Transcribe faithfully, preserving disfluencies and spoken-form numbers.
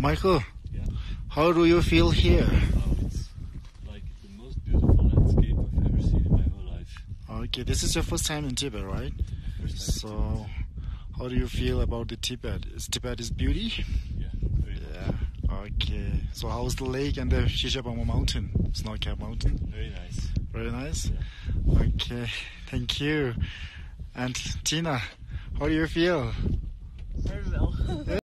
Michael, Yeah. how do you feel here? Oh, it's like the most beautiful landscape I've ever seen in my whole life. Okay, this is your first time in Tibet, right? First time So, in Tibet. how do you feel about the Tibet? Is Tibet is beauty? Yeah, very Yeah. Okay. So, how's the lake and the Shishapangma mountain, snow-capped mountain? very nice. Very nice. Yeah. Okay, thank you. And Tina, how do you feel? Very well.